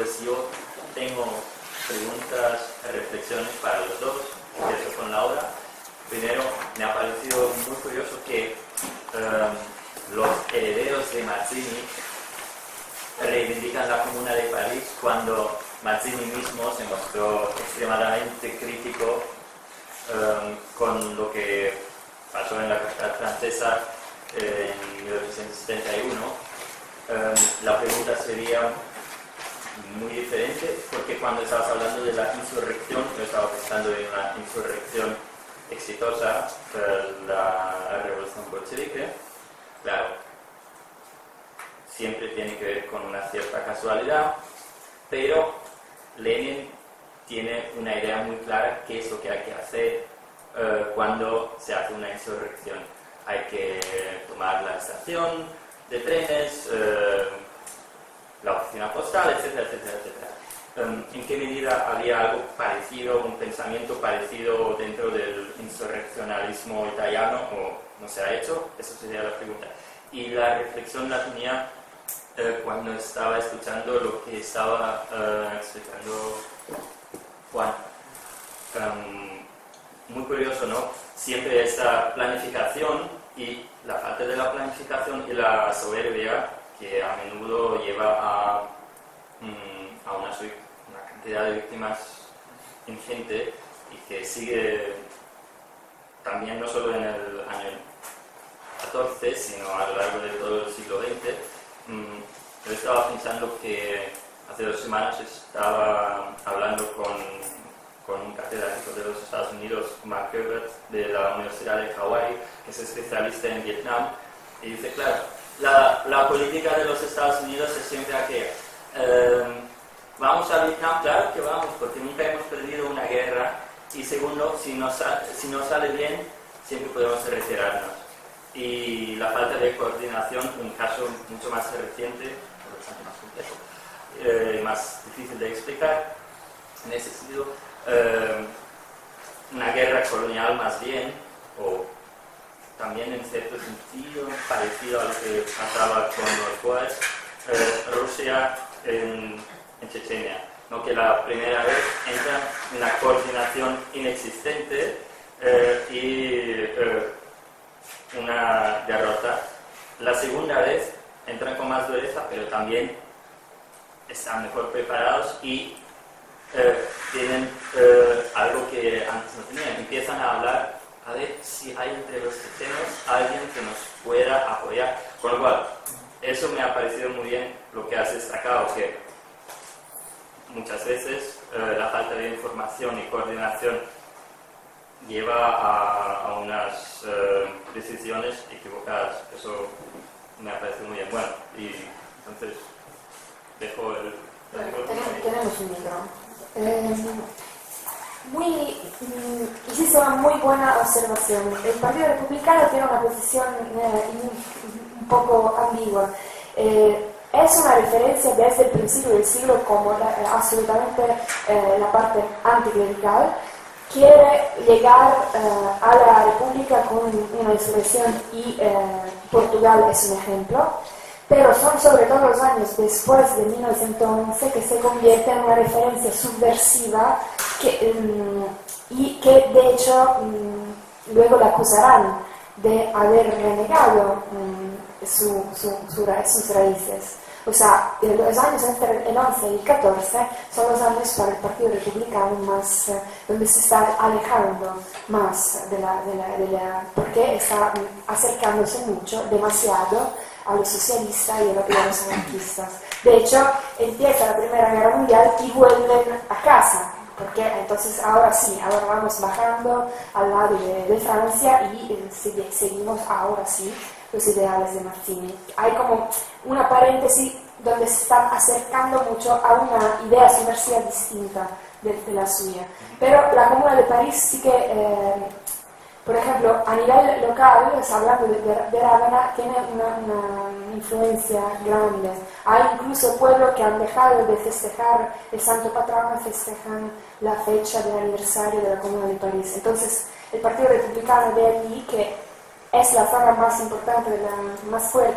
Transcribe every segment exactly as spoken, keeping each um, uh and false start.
Entonces yo tengo preguntas, reflexiones para los dos, empiezo con Laura. Primero, me ha parecido muy curioso que um, los herederos de Mazzini reivindican la Comuna de París cuando Mazzini mismo se mostró extremadamente crítico um, con lo que pasó en la capital francesa eh, en mil ochocientos setenta y uno. Um, la pregunta sería muy diferente, porque cuando estabas hablando de la insurrección, yo estaba pensando en una insurrección exitosa, la revolución bolchevique. Claro, siempre tiene que ver con una cierta casualidad, pero Lenin tiene una idea muy clara qué es lo que hay que hacer uh, cuando se hace una insurrección. Hay que tomar la estación de trenes, uh, la oficina postal, etcétera, etcétera, etcétera. Um, ¿En qué medida había algo parecido, un pensamiento parecido dentro del insurreccionalismo italiano o no se ha hecho? Eso sería la pregunta. Y la reflexión la tenía uh, cuando estaba escuchando lo que estaba uh, explicando Juan. Um, muy curioso, ¿no? Siempre esta planificación y la falta de la planificación y la soberbia que a menudo lleva a, mm, a una, una cantidad de víctimas ingente y que sigue también no solo en el año catorce, sino a lo largo de todo el siglo veinte. Mm, yo estaba pensando que hace dos semanas estaba hablando con, con un catedrático de los Estados Unidos, Mark Herbert, de la Universidad de Hawái, que es especialista en Vietnam, y dice, claro, La, la política de los Estados Unidos es siempre aquella. Eh, vamos a Vietnam, claro que vamos, porque nunca hemos perdido una guerra. Y segundo, si no, si no sale bien, siempre podemos retirarnos. Y la falta de coordinación, un caso mucho más reciente, bastante más complejo, eh, más difícil de explicar, en ese sentido, eh, una guerra colonial más bien, o también en cierto sentido parecido a lo que pasaba con los boers, eh, Rusia en, en Chechenia, ¿no? Que la primera vez entra una coordinación inexistente eh, y eh, una derrota. La segunda vez entran con más dureza, pero también están mejor preparados y eh, tienen eh, algo que antes no tenían. Empiezan a hablar a ver si hay entre los chechenos alguien que nos pueda apoyar. Con lo cual, eso me ha parecido muy bien lo que has destacado, que muchas veces eh, la falta de información y coordinación lleva a, a unas eh, decisiones equivocadas. Eso me ha parecido muy bien. Bueno, y entonces dejo el... Bueno, tenemos, tenemos un micro. Eh, Muy, hiciste una muy buena observación. El Partido Republicano tiene una posición eh, un, un poco ambigua. Eh, es una referencia desde el principio del siglo como la, eh, absolutamente eh, la parte anticlerical. Quiere llegar eh, a la República con una insurrección y eh, Portugal es un ejemplo. Pero son sobre todo los años después de mil novecientos once que se convierte en una referencia subversiva que, um, y que de hecho um, luego la acusarán de haber renegado um, su, su, su, sus raíces. O sea, los años entre el once y el catorce son los años para el Partido Republicano más, eh, donde se está alejando más de la, de la, de la, porque está acercándose mucho, demasiado, a los socialistas y a los anarquistas. De hecho, empieza la Primera Guerra Mundial y vuelven a casa, porque entonces ahora sí, ahora vamos bajando al lado de, de Francia y eh, seguimos ahora sí los ideales de Mazzini. Hay como una paréntesis donde se están acercando mucho a una idea subversiva distinta de, de la suya. Pero la Comuna de París sí que... Eh, Por ejemplo, a nivel local, hablando de, de, de Rávena, tiene una, una influencia grande. Hay incluso pueblos que han dejado de festejar el Santo Patrono y festejan la fecha del aniversario de la Comuna de París. Entonces, el Partido Republicano de allí, que es la zona más importante, la más fuerte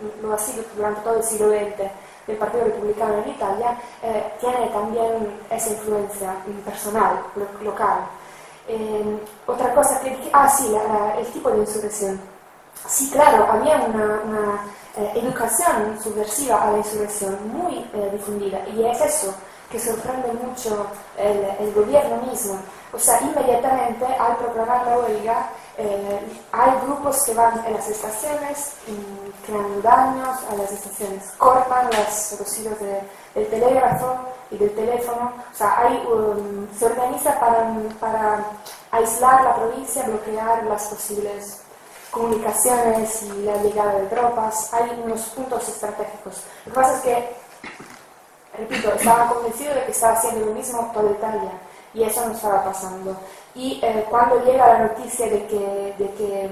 lo ha sido durante todo el siglo veinte del Partido Republicano en Italia, eh, tiene también esa influencia personal, lo, local. Eh, otra cosa que... Ah, sí, la, la, el tipo de insurrección. Sí, claro, había una, una eh, educación subversiva a la insurrección muy eh, difundida, y es eso que sorprende mucho el, el gobierno mismo. O sea, inmediatamente al proclamar la huelga, eh, hay grupos que van a las estaciones, mm, creando daños a las estaciones, cortan las, los hilos de, del telégrafo y del teléfono. O sea, hay, um, se organiza para, para aislar la provincia, bloquear las posibles comunicaciones y la llegada de tropas. Hay unos puntos estratégicos. Lo que pasa es que, repito, estaba convencido de que estaba haciendo lo mismo toda Italia, y eso no estaba pasando. Y eh, cuando llega la noticia de que, de que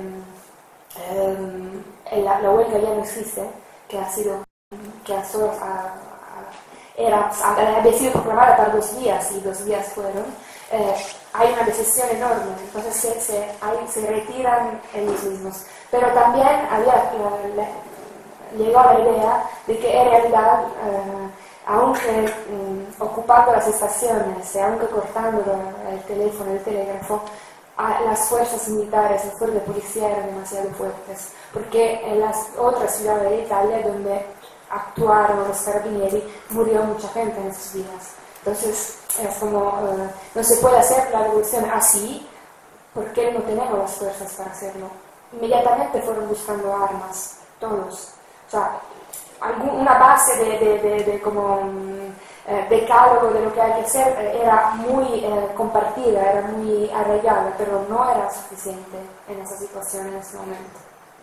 eh, la, la huelga ya no existe, que ha sido, que a, a, era, había sido proclamada para dos días, y dos días fueron, eh, hay una decepción enorme. Entonces se, se, hay, se retiran ellos mismos. Pero también había, la, la, llegó la idea de que en realidad, eh, aunque um, ocupando las estaciones, aunque cortando el teléfono, el telégrafo, las fuerzas militares, las fuerzas de policía eran demasiado fuertes, porque en las otras ciudades de Italia donde actuaron los carabinieri murió mucha gente en esos días. Entonces es como, uh, no se puede hacer la revolución así, porque no tenemos las fuerzas para hacerlo. Inmediatamente fueron buscando armas, todos. O sea, una base de, de, de, de como um, eh, decálogo de lo que hay que hacer eh, era muy eh, compartida, era muy arraigada, pero no era suficiente en esa situación en ese momento.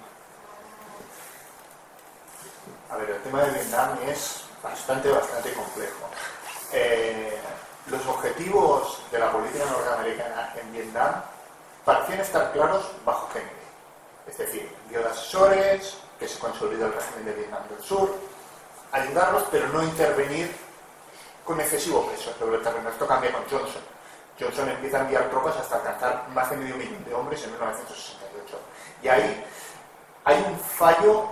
A ver, el tema de Vietnam es bastante, bastante complejo. Eh, los objetivos de la política norteamericana en Vietnam parecían estar claros bajo Kennedy. Es decir, dio de asesores, que se consolida el régimen de Vietnam del Sur, ayudarlos, pero no intervenir con excesivo peso sobre el terreno. Esto cambia con Johnson. Johnson empieza a enviar tropas hasta alcanzar más de medio millón de hombres en mil novecientos sesenta y ocho. Y ahí hay un fallo,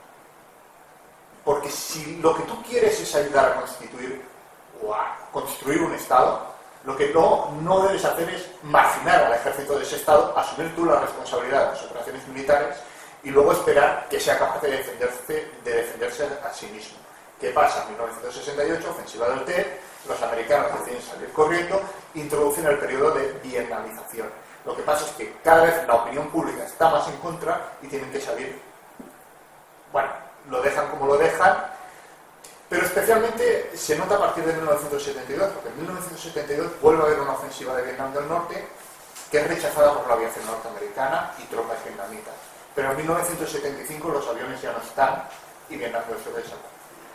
porque si lo que tú quieres es ayudar a constituir o a construir un Estado, lo que no, no debes hacer es marginar al ejército de ese Estado, asumir tú la responsabilidad de las operaciones militares y luego esperar que sea capaz de defenderse, de defenderse a sí mismo. ¿Qué pasa? En mil novecientos sesenta y ocho, ofensiva del T E, los americanos deciden salir corriendo, introducen el periodo de vietnamización. Lo que pasa es que cada vez la opinión pública está más en contra y tienen que salir. Bueno, lo dejan como lo dejan, pero especialmente se nota a partir de mil novecientos setenta y dos, porque en mil novecientos setenta y dos vuelve a haber una ofensiva de Vietnam del Norte que es rechazada por la aviación norteamericana y tropas vietnamitas. Pero en mil novecientos setenta y cinco los aviones ya no están y Vietnam del Sur desaparece.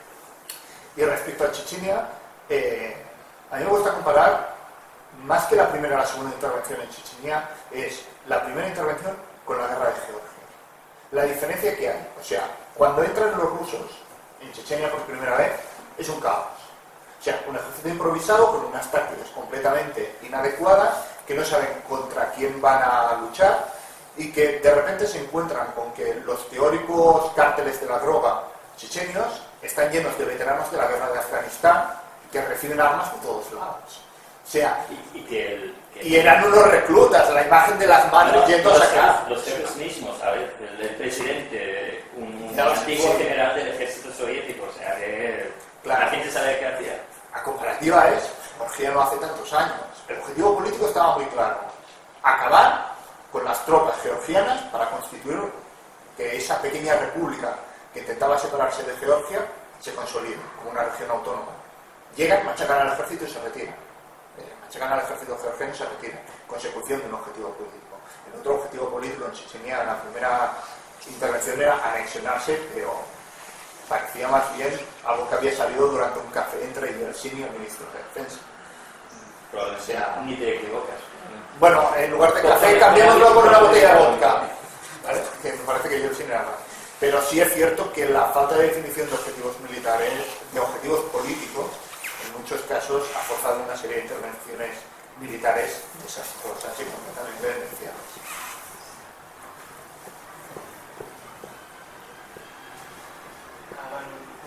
Y respecto a Chechenia, eh, a mí me gusta comparar, más que la primera y la segunda intervención en Chechenia, es la primera intervención con la guerra de Georgia. La diferencia que hay, o sea, cuando entran los rusos en Chechenia por primera vez, es un caos. O sea, un ejército improvisado con unas tácticas completamente inadecuadas, que no saben contra quién van a luchar, y que de repente se encuentran con que los teóricos cárteles de la droga chechenios están llenos de veteranos de la guerra de Afganistán que reciben armas de todos lados. O sea, y, y, que el, que y eran unos reclutas, la imagen de las madres no, yendo a sacar. Los jefes mismos, ¿sabes? El, el presidente, un, un no, antiguo sí. general del ejército soviético, o sea que claro. La gente sabe qué hacía. La comparativa es, Georgia no hace tantos años, el objetivo político estaba muy claro: acabar con las tropas georgianas para constituir que esa pequeña república que intentaba separarse de Georgia se consolide como una región autónoma. Llegan, machacan al ejército y se retiran. Eh, machacan al ejército georgiano y se retiran. Consecución de un objetivo político. El otro objetivo político en Chechenia, en la primera intervención, era anexionarse, pero parecía más bien algo que había salido durante un café entre Yeltsin y el ministro de Defensa. Probablemente, O sea, ni te equivocas. Bueno, en lugar de café, cambiémoslo por una botella de vodka. ¿Vale? Que me parece que Yeltsin era más. Pero sí es cierto que la falta de definición de objetivos militares, de objetivos políticos, en muchos casos ha forzado una serie de intervenciones militares desastrosas y completamente demenciales.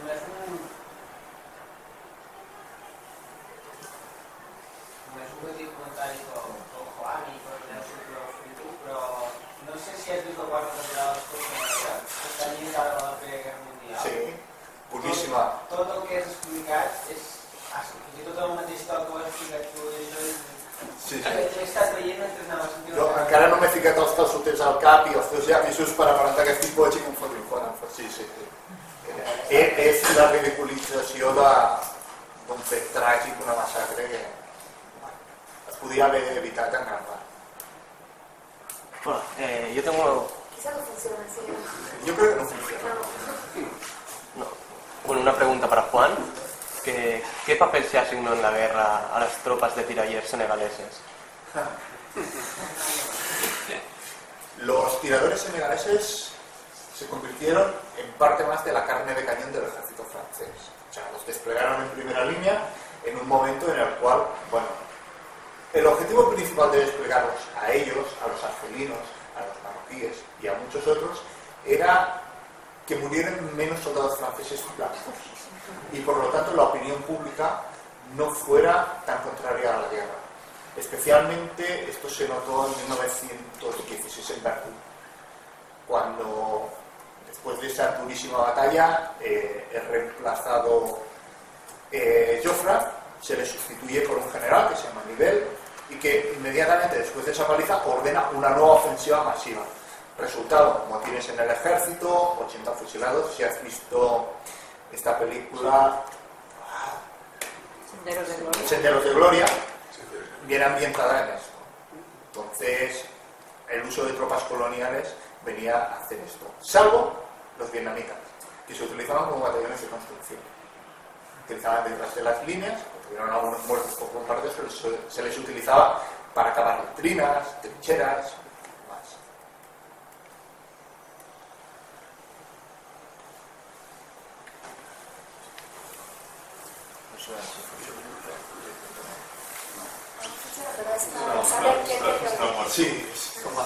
no es un, no es un petit comentario con, con Juan y con el círculo espíritu, pero no sé si has visto cuatro temporadas por semana, está limitado a la Primera Guerra Mundial. Sí, boníssima. Tot, tot el que has explicat és... Fins i tot el mateix tot que ho has explicat tu, això és... Sí, sí. L'he estat veient mentre anava sentint... Jo encara no m'he ficat els calçotets al cap i els teus llapisos per aparentar que estic boig i que em fotin fora. Sí, sí, sí. És, és la ridiculització d'un fet tràgic, una massacre que es podia haver evitat en gran part. Hola, eh, yo tengo... Quizá no funciona así. Jo crec que no funciona. No. Bueno, una pregunta para Juan. ¿Qué, ¿Qué papel se asignó en la guerra a las tropas de tirailleurs senegaleses? Los tiradores senegaleses se convirtieron en parte más de la carne de cañón del ejército francés. O sea, los desplegaron en primera línea en un momento en el cual, bueno, el objetivo principal de desplegarlos a ellos, a los argelinos, a los marroquíes y a muchos otros, era que murieran menos soldados franceses blancos. Y por lo tanto la opinión pública no fuera tan contraria a la guerra. Especialmente esto se notó en mil novecientos dieciséis en Verdún, cuando después de esa durísima batalla eh, el reemplazado eh, Joffre se le sustituye por un general que se llama Nivelle y que inmediatamente después de esa paliza ordena una nueva ofensiva masiva. Resultado, como tienes en el ejército, ochenta fusilados. Si has visto esta película Senderos de Gloria, Senderos de Gloria, viene ambientada en esto. Entonces, el uso de tropas coloniales venía a hacer esto, salvo los vietnamitas, que se utilizaban como batallones de construcción. Utilizaban detrás de las líneas, tuvieron algunos muertos por bombardeos, pero se les utilizaba para cavar letrinas, trincheras, más. Pero es para saber qué te Sí, toma.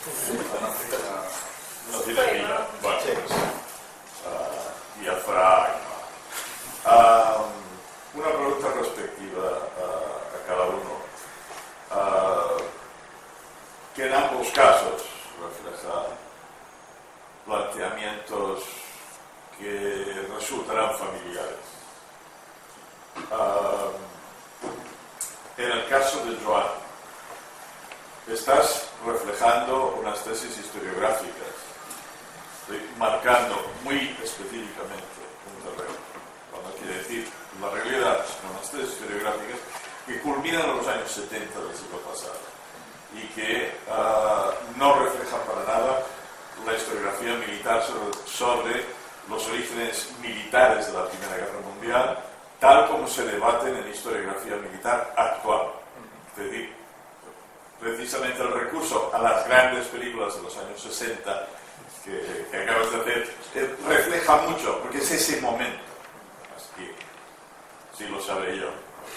No tiene vida. Bueno, Sí. uh, ja farà... Uh, una pregunta respectiva uh, a cada uno. Uh, que en ambos casos refleja planteamientos que resultarán familiares. Uh, en el caso de Joan, estás reflejando unas tesis historiográficas, marcando muy específicamente un terreno. Cuando quiere decir, la realidad son unas tesis historiográficas que culminan en los años setenta del siglo pasado y que uh, no reflejan para nada la historiografía militar sobre, sobre los orígenes militares de la Primera Guerra Mundial, tal como se debaten en historiografía militar actual. Es decir, precisamente el recurso a las grandes películas de los años sesenta que, que acabas de hacer eh, refleja mucho, porque es ese momento. Así que sí lo sabré yo.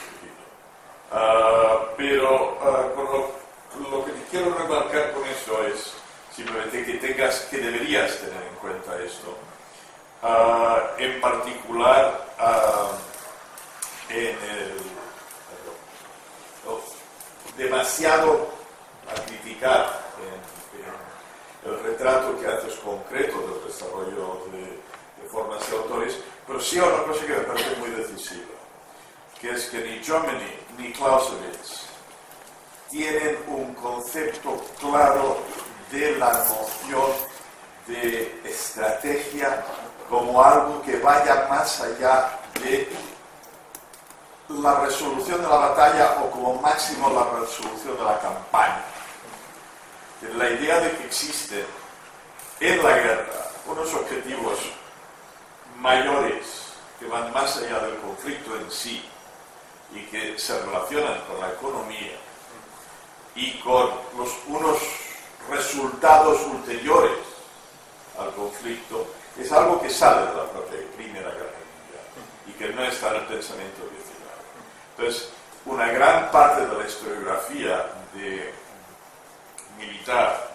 Uh, pero uh, con lo, lo que quiero remarcar con esto es simplemente que tengas, que deberías tener en cuenta esto. Uh, en particular, uh, en el, oh, demasiado a criticar en, en el retrato que haces concreto del desarrollo de, de formas y autores, pero sí hay una cosa que me parece muy decisiva, que es que ni Jomini ni Clausewitz tienen un concepto claro de la noción de estrategia como algo que vaya más allá de la resolución de la batalla o como máximo la resolución de la campaña. La idea de que existen en la guerra unos objetivos mayores que van más allá del conflicto en sí y que se relacionan con la economía y con los, unos resultados ulteriores al conflicto, es algo que sale de la propia Primera Guerra Mundial y que no está en el pensamiento original. Entonces, una gran parte de la historiografía de militar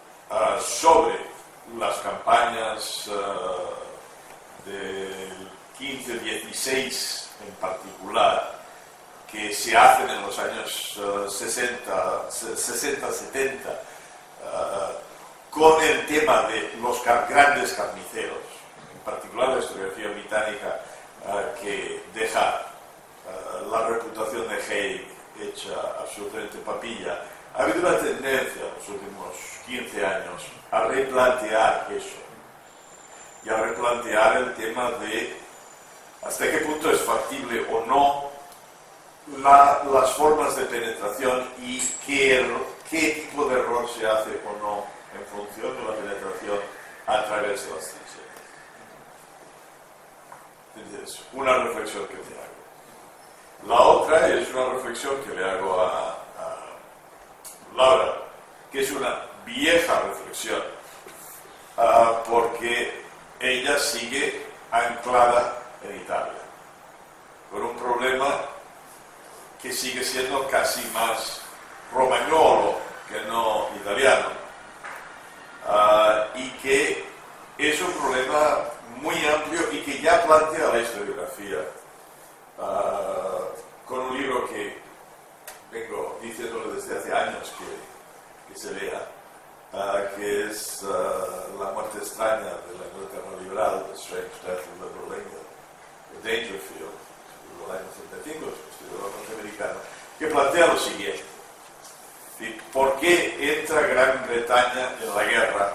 uh, sobre las campañas uh, del quince, dieciséis en particular, que se hacen en los años uh, sesenta, setenta, uh, con el tema de los car grandes carniceros, en particular la historiografía británica, uh, que deja uh, la reputación de Haig hecha absolutamente papilla. Ha habido una tendencia en los últimos quince años a replantear eso y a replantear el tema de hasta qué punto es factible o no la, las formas de penetración y qué, qué tipo de error se hace o no en función de la penetración a través de las trincheras. Entonces, una reflexión que te hago. La otra es una reflexión que le hago a, a Laura, que es una vieja reflexión, uh, porque ella sigue anclada en Italia, con un problema que sigue siendo casi más romagnolo que no italiano, uh, y que es un problema muy amplio y que ya plantea la historiografía, uh, con un libro que vengo diciéndolo desde hace años que, que se lea, uh, que es uh, La muerte extraña de la Inglaterra liberal, The Strange Death of Liberal England, de Dangerfield, del año setenta y cinco, historiador norteamericano, que plantea lo siguiente: ¿por qué entra Gran Bretaña en la guerra?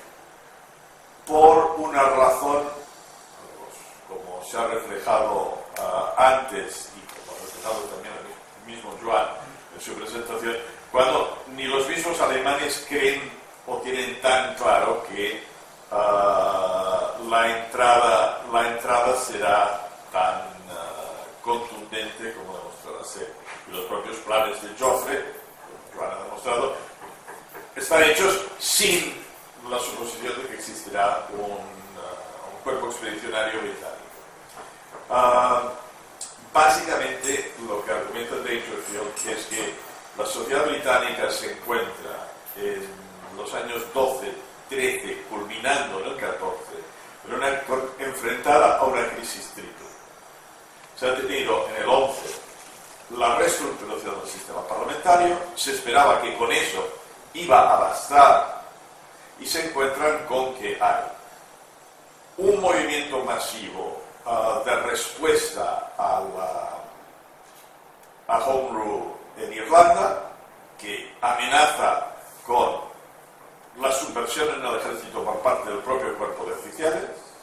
Por una razón, como se ha reflejado uh, antes y como ha reflejado también el mismo Joan en su presentación, cuando ni los mismos alemanes creen o tienen tan claro que uh, la, entrada, la entrada será tan uh, contundente como demostrará ser. Y los propios planes de Joffre, que Joan ha demostrado, están hechos sin la suposición de que existirá un, uh, un cuerpo expedicionario británico. Uh, básicamente lo que argumenta Dangerfield es que la sociedad británica se encuentra en los años doce, trece, culminando en el catorce, pero una, enfrentada a una crisis triple. Se ha tenido en el once la reestructuración del sistema parlamentario, se esperaba que con eso iba a bastar, y se encuentran con que hay un movimiento masivo uh, de respuesta a la a Home Rule en Irlanda, que amenaza con la subversión en el ejército por parte del propio cuerpo de oficiales,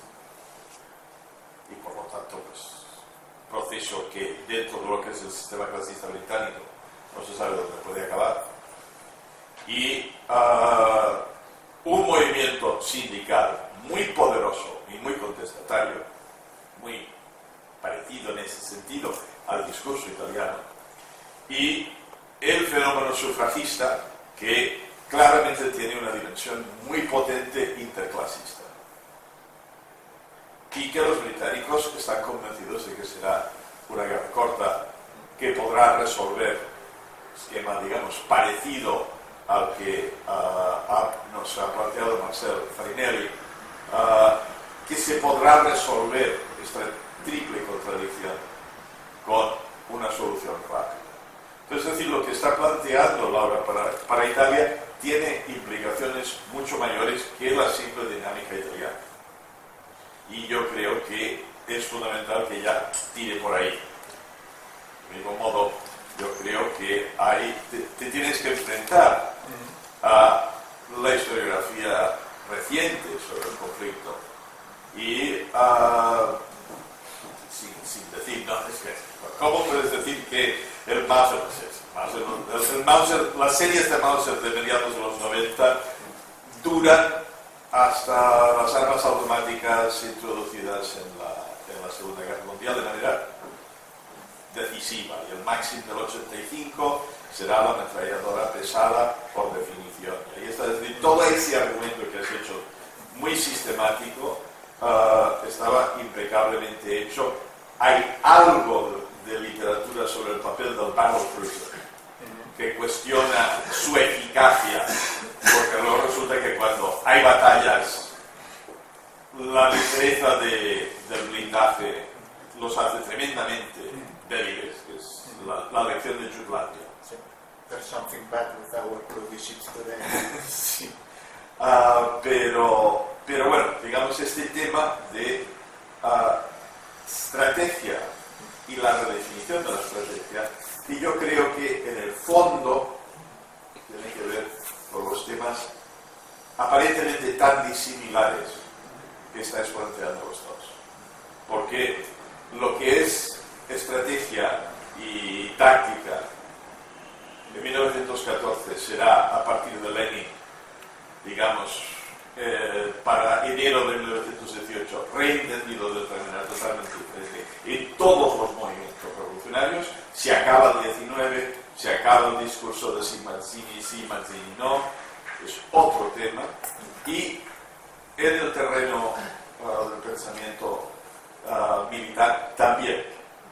y por lo tanto pues proceso que dentro de lo que es el sistema clasista británico no se sabe dónde puede acabar, y uh, un movimiento sindical muy poderoso y muy contestatario, muy parecido en ese sentido al discurso italiano, y el fenómeno sufragista, que claramente tiene una dimensión muy potente interclasista, y que los británicos están convencidos de que será una guerra corta que podrá resolver un esquema, digamos, parecido al que uh, ha, nos ha planteado Marcel Farinelli, uh, que se podrá resolver esta triple contradicción con una solución rápida. Entonces, es decir, lo que está planteando Laura para, para Italia tiene implicaciones mucho mayores que la simple dinámica italiana. Y yo creo que es fundamental que ya tire por ahí. Del mismo modo, yo creo que hay, te, te tienes que enfrentar a la historiografía reciente sobre el conflicto y uh, sin, sin decir, no, es que, ¿cómo puedes decir que el Mauser, el, el Mauser, las series de Mauser de mediados de los noventa duran hasta las armas automáticas introducidas en la, en la Segunda Guerra Mundial de manera decisiva, y el Maxim del ochenta y cinco será la ametralladora pesada por definición. Y está, es decir, todo ese argumento que has hecho muy sistemático uh, estaba impecablemente hecho. Hay algo de, de literatura sobre el papel del battlecruiser que cuestiona su eficacia, porque luego resulta que cuando hay batallas la ligereza de, del blindaje los hace tremendamente débiles, que es la, la lección de Jutlandia. Sí. There's something bad with our bloody ships today. Sí. Uh, pero, pero bueno, digamos este tema de uh, estrategia y la redefinición de la estrategia, y yo creo que en el fondo tiene que ver con los temas aparentemente tan disimilares que estáis planteando los dos. Porque lo que es estrategia y táctica en mil novecientos catorce será a partir de Lenin, digamos, eh, para enero de mil novecientos dieciocho, reentendido de otra manera totalmente diferente en todos los movimientos revolucionarios. Se acaba el diecinueve, se acaba el discurso de si Mazzini sí, Mazzini no, es otro tema. Y en el terreno uh, del pensamiento uh, militar también.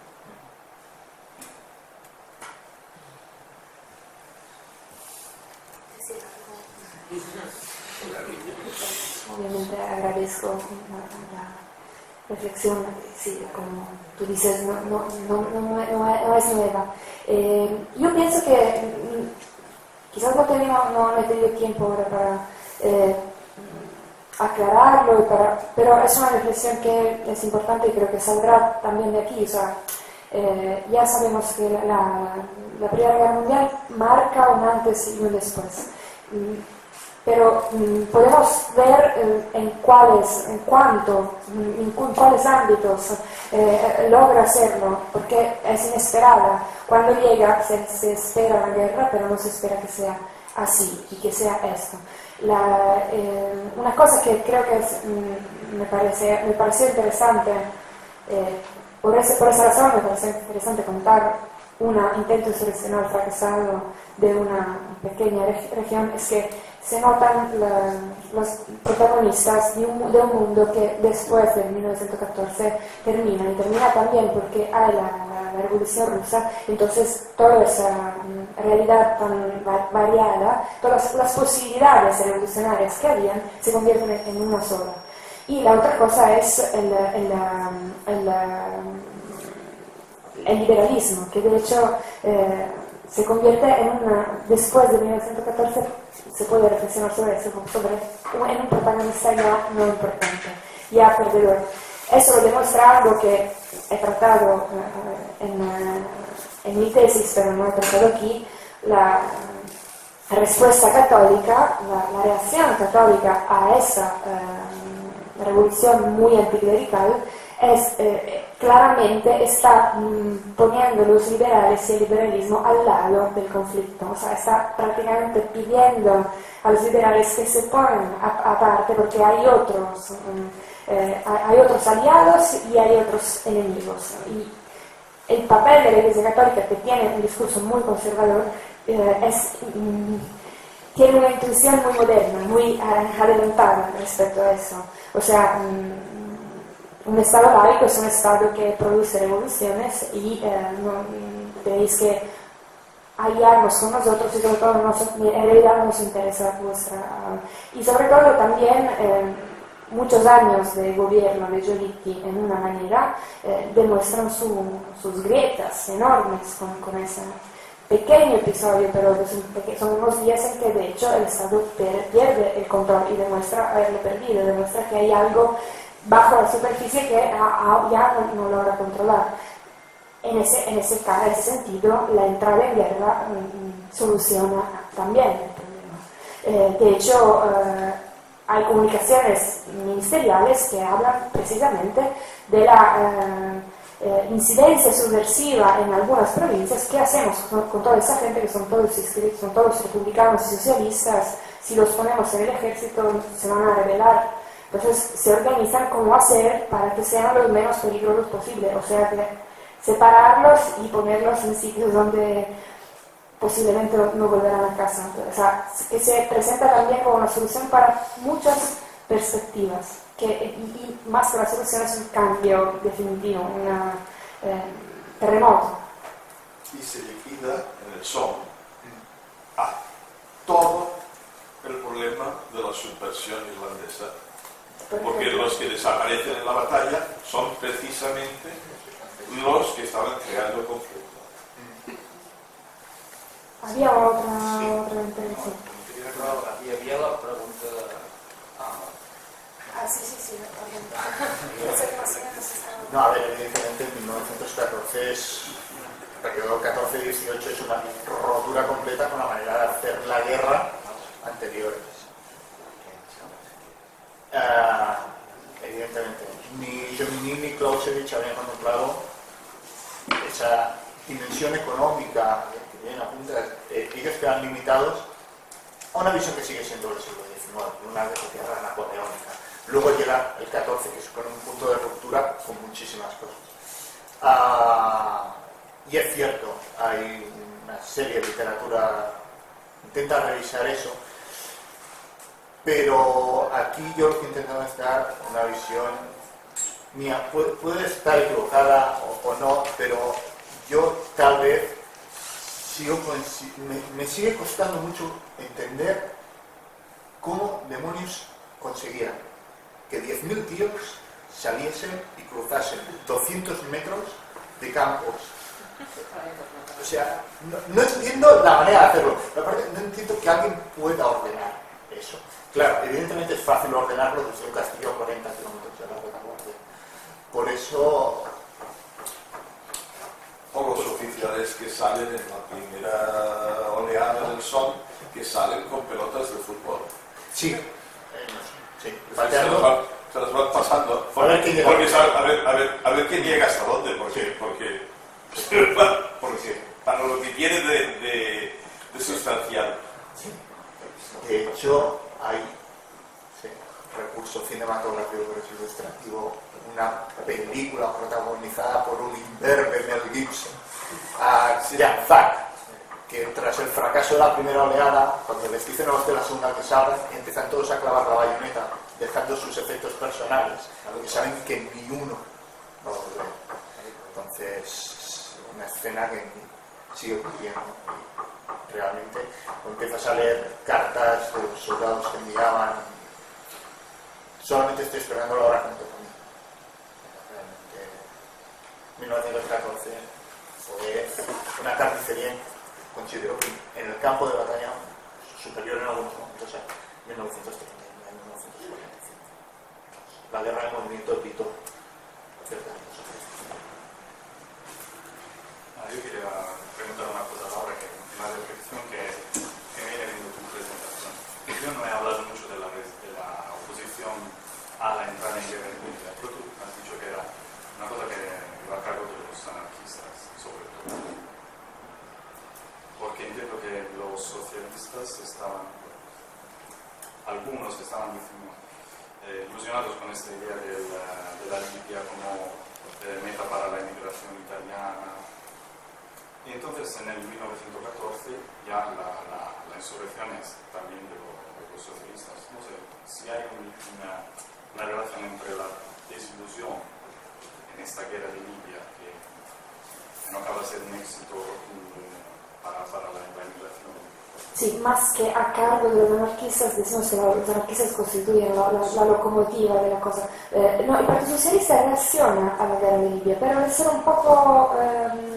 Obviamente agradezco la, la reflexión, sí, como tú dices, no, no, no, no, no, no es nueva. Eh, yo pienso que mm, quizás no, tenemos, no he tenido tiempo ahora para eh, aclararlo, y para, pero es una reflexión que es importante y creo que saldrá también de aquí. O sea, eh, ya sabemos que la, la, la Primera Guerra Mundial marca un antes y un después. Pero mm, podemos ver eh, en cuáles, en cuánto, en, en cuáles ámbitos eh, logra hacerlo, porque es inesperada. Cuando llega se, se espera la guerra, pero no se espera que sea así y que sea esto. La, eh, una cosa que creo que es, mm, me, parece, me pareció interesante, eh, por, ese, por esa razón me pareció interesante contar un intento insurreccional fracasado de una pequeña reg región, es que se notan la, los protagonistas de un, de un mundo que después de mil novecientos catorce termina, y termina también porque hay la, la, la revolución rusa. Entonces toda esa um, realidad tan va variada, todas las, las posibilidades revolucionarias que habían se convierten en, en una sola. Y la otra cosa es el, el, el, el, el liberalismo, que de hecho eh, se convierte en una, después de mil novecientos catorce se puede reflexionar sobre eso, sobre en un protagonista ya no importante, ya perdedor. Eso lo demuestra algo que he tratado uh, en, uh, en mi tesis, pero no he tratado aquí, la respuesta católica, la, la reacción católica a esa uh, revolución muy anticlerical, es, eh, claramente está mm, poniendo los liberales y el liberalismo al lado del conflicto. O sea, está prácticamente pidiendo a los liberales que se pongan aparte, porque hay otros, mm, eh, hay otros aliados y hay otros enemigos. Y el papel de la Iglesia Católica, que tiene un discurso muy conservador, eh, es, mm, tiene una intuición muy moderna, muy uh, adelantada respecto a eso. O sea, mm, un Estado laico es un Estado que produce revoluciones y eh, no, tenéis que aliarnos con nosotros, y sobre todo nos, en realidad no nos interesa vuestra... Y sobre todo también eh, muchos años de gobierno de Giolitti en una manera eh, demuestran su, sus grietas enormes con, con ese pequeño episodio, pero son unos días en que de hecho el Estado pierde el control y demuestra haberlo perdido, demuestra que hay algo bajo la superficie que a, a, ya no, no logra controlar. En ese, en, ese, en ese sentido, la entrada en guerra mm, soluciona también el problema. Eh, de hecho, eh, hay comunicaciones ministeriales que hablan precisamente de la eh, eh, incidencia subversiva en algunas provincias. ¿Qué hacemos con, con toda esa gente que son todos inscritos, son todos republicanos y socialistas? Si los ponemos en el ejército, se van a rebelar. Entonces se organizan cómo hacer para que sean los menos peligrosos posible, o sea, que separarlos y ponerlos en sitios donde posiblemente no volverán a casa. O sea, que se presenta también como una solución para muchas perspectivas, que, y, y más que la solución es un cambio definitivo, un eh, terremoto. Y se liquida en el son a todo el problema de la subversión irlandesa. Porque los que desaparecen en la batalla son precisamente sí, pensé que más o menos estaba... No, a ver, evidentemente mil novecientos catorce es... el periodo catorce dieciocho es una rotura completa con la manera de hacer la guerra anteriores. Uh, evidentemente, ni Jomini ni Clausewitz habían contemplado esa dimensión económica que viene a punta. Eh, ellos quedan limitados a una visión que sigue siendo del siglo diecinueve, una guerra napoleónica. Luego llega el catorce, que supone un punto de ruptura con muchísimas cosas. Uh, y es cierto, hay una serie de literatura que intenta revisar eso, pero aquí yo lo que he intentado es dar una visión mía. Puede, puede estar equivocada o, o no, pero yo tal vez sigo, me, me sigue costando mucho entender cómo demonios conseguían que diez mil tíos saliesen y cruzasen doscientos metros de campos. O sea, no, no entiendo la manera de hacerlo. Aparte, no entiendo que alguien pueda ordenar eso. Claro, evidentemente es fácil ordenarlo desde un castillo a cuarenta kilómetros de la retaguardia. Por eso... O los oficiales que salen en la primera oleada del sol, que salen con pelotas de fútbol. Sí, eh, sí. Se las, van, se las van pasando. A ver quién llega. Porque, a ver, a ver, a ver quién llega hasta dónde, porque, porque, porque para lo que tiene de, de, de sustancial. De hecho, hay sí, recurso cinematográfico ilustrativo, una película protagonizada por un imberbe Mel Gibson, a Jan Zack, que tras el fracaso de la primera oleada, cuando les dicen a los de la segunda que salgan, empiezan todos a clavar la bayoneta, dejando sus efectos personales, que saben que ni uno va a volver. Entonces, una escena que sigue ocurriendo. Realmente, empiezas a leer cartas de los soldados que enviaban. Solamente estoy esperando la hora que me toca a mí. Realmente, mil novecientos catorce fue una carnicería, considero que en el campo de batalla superior en algunos momentos a mil novecientos treinta y nueve, mil novecientos cuarenta y cinco. La guerra del movimiento evitó ciertas cosas. Ah, yo quería preguntar una cosa ahora, que una reflexión que, que me viene viendo tu presentación. Yo no he hablado mucho de la, de la oposición a la entrada en guerra en Libia, pero tú has dicho que era una cosa que iba a cargo de los anarquistas, sobre todo. Porque entiendo que los socialistas estaban, algunos estaban eh, ilusionados con esta idea de la, de la Libia como eh, meta para la inmigración italiana. Y entonces en el mil novecientos catorce ya la, la, la insurrección es también de, lo, de los socialistas. No sé si hay un, una, una relación entre la desilusión en esta guerra de Libia, que, que no acaba de ser un éxito rotundo para, para la, la inmigración. Sí, más que a cargo de los anarquistas, decimos que los anarquistas constituyen la, la, la locomotiva de la cosa. Eh, no, el Partido Socialista reacciona a la guerra de Libia, pero debe ser un poco... Eh,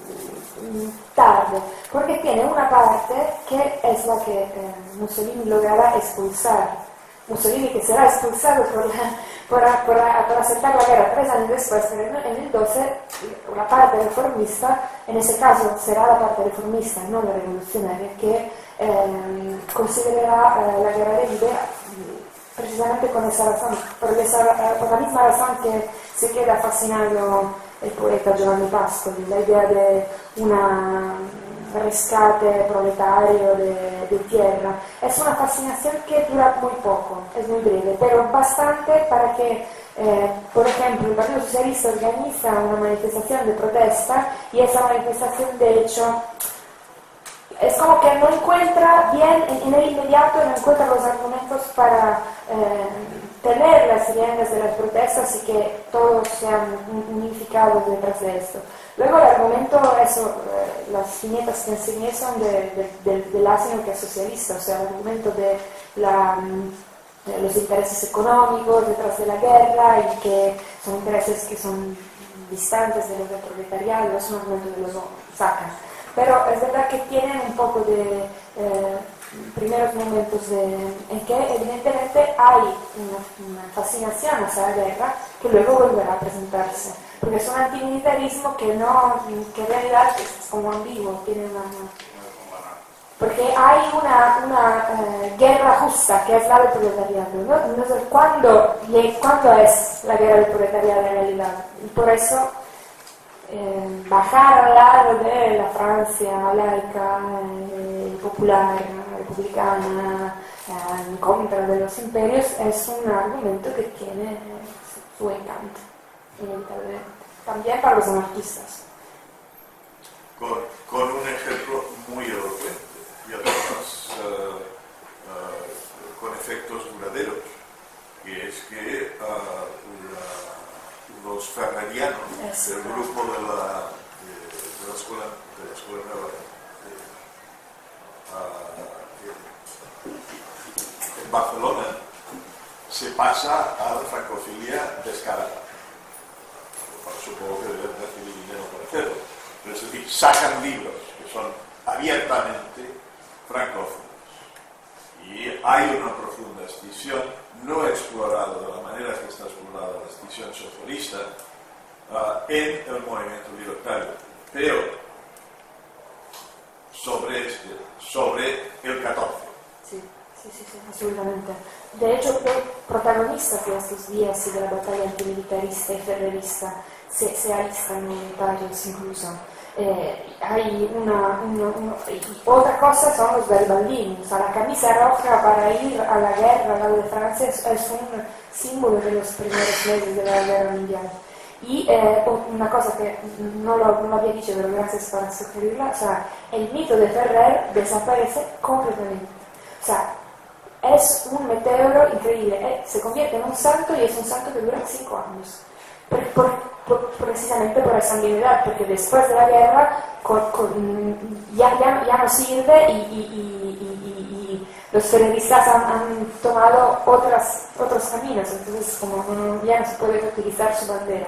tarde, porque tiene una parte que es la que eh, Mussolini logrará expulsar. Mussolini que será expulsado por, la, por, por, por aceptar la guerra tres años después, pero en el doce, la parte reformista, en ese caso será la parte reformista, no la revolucionaria, que eh, considerará eh, la guerra de Libia precisamente con esa razón, por, esa, por la misma razón que se queda fascinado el poeta Giovanni Pascoli, la idea de un rescate proletario de, de tierra. Es una fascinación que dura muy poco, es muy breve, pero bastante para que, eh, por ejemplo, el Partido Socialista organiza una manifestación de protesta y esa manifestación, de hecho, es como que no encuentra bien, en, en el inmediato no encuentra los argumentos para eh, tener las riendas de las protestas y que todos sean unificados detrás de esto. Luego el argumento, eso, eh, las viñetas que enseñé son de, de, de, del asino que es socialista, o sea, el argumento de, la, de los intereses económicos detrás de la guerra y que son intereses que son distantes de los del proletariado, es un argumento que lo sacan. Pero es verdad que tienen un poco de, eh, primeros momentos de, en que evidentemente hay una, una fascinación hacia la guerra que luego volverá a presentarse, porque es un antimilitarismo que no, que en realidad es como ambiguo, tiene una, porque hay una, una eh, guerra justa que es la del proletariado, ¿no? Entonces, ¿cuándo, ¿cuándo es la guerra del proletariado en realidad? Y por eso eh, bajar al lado de la Francia laica, eh, popular, republicana, eh, en contra de los imperios, es un argumento que tiene su, su encanto, inevitablemente. También para los anarquistas. Con, con un ejemplo muy elocuente y además uh, uh, con efectos duraderos, que es que uh, la, los ferrerianos, es el grupo de la, de, de la escuela de la escuela nueva de, uh, en Barcelona, se pasa a la francofilia descarada. Supongo que deben recibir dinero por hacerlo, pero es decir, sacan libros que son abiertamente francófonos. Y hay una profunda escisión, no explorada de la manera que está explorada la escisión socialista uh, en el movimiento libertario, pero sobre, este, sobre el catorce. Sí, sí, sí, sí, absolutamente. De hecho, los protagonistas de estos días y de la batalla antimilitarista y ferrerista se, se alistan voluntarios incluso. Eh, hay una, una, una y otra cosa son los Garibaldinos, o sea, la camisa roja para ir a la guerra al lado de Francia es, es un símbolo de los primeros meses de la guerra mundial. Y eh, una cosa que no lo, no lo había dicho, pero gracias por sugerirla, o sea, el mito de Ferrer desaparece completamente. O sea, es un meteoro increíble, eh, se convierte en un santo y es un santo que dura cinco años. Por, por, por, precisamente por esa ambigüedad, porque después de la guerra con, con, ya, ya, ya no sirve y, y, y, y, y los ferreristas han, han tomado otras, otros caminos, entonces como ya no se puede utilizar su bandera.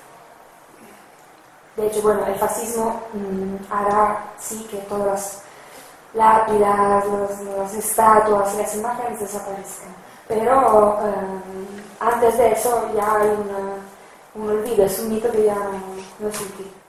De hecho, bueno, el fascismo mmm, hará sí que todas las lápidas, los, las estatuas y las imágenes desaparezcan, pero eh, antes de eso ya hay una un olvido, es un mito que ya no, no es útil.